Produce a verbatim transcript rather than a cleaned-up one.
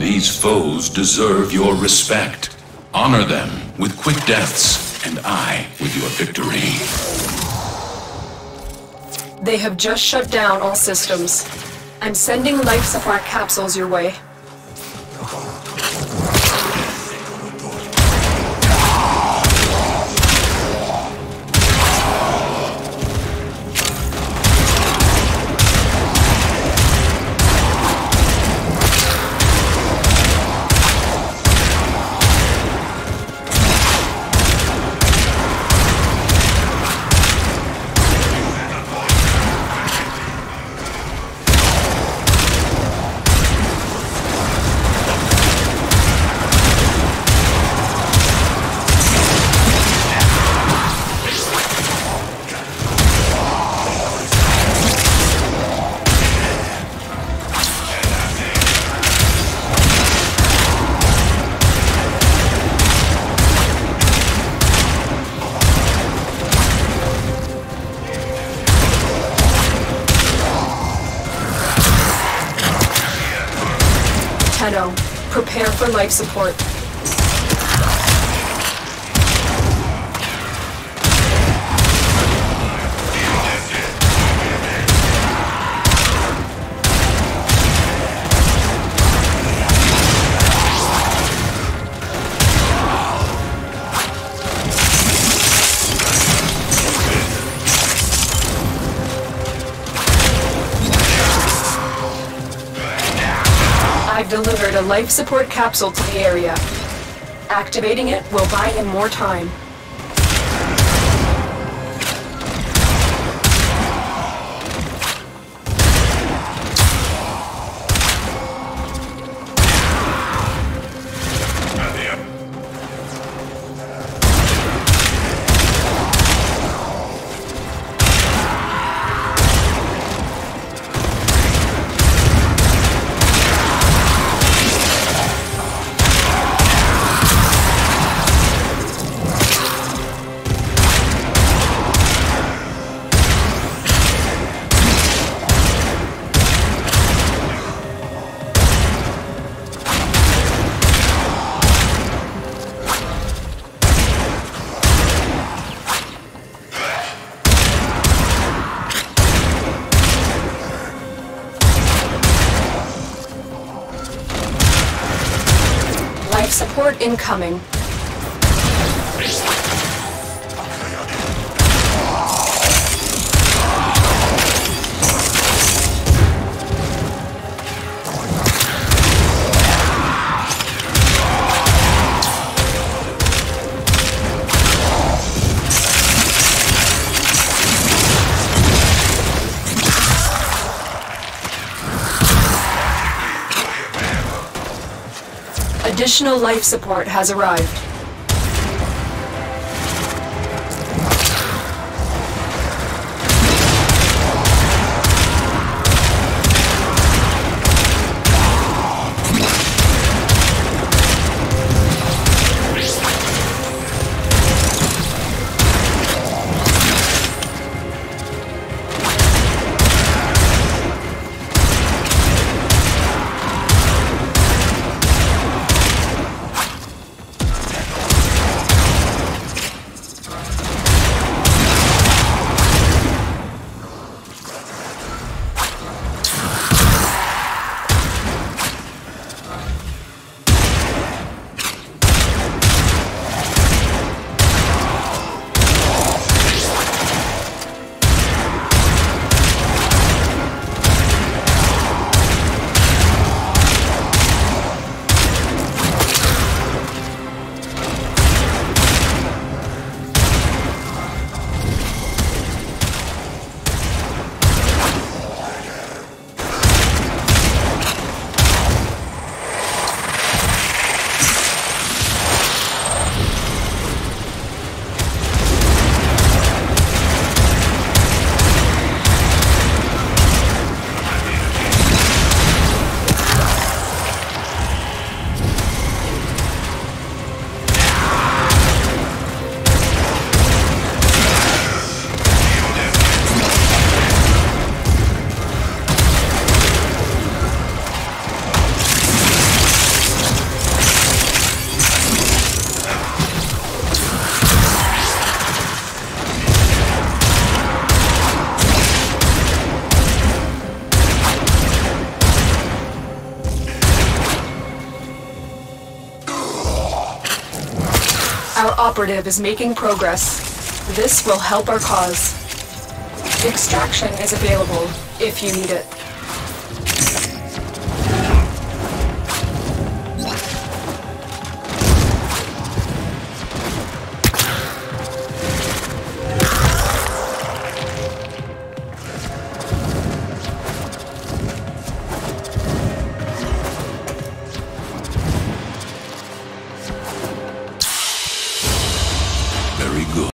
These foes deserve your respect. Honor them with quick deaths, and I with your victory. They have just shut down all systems. I'm sending life support capsules your way. Prepare for life support. I've delivered a life support capsule to the area. Activating it will buy him more time. Support incoming. Additional life support has arrived. operative is making progress. This will help our cause. Extraction is available if you need it.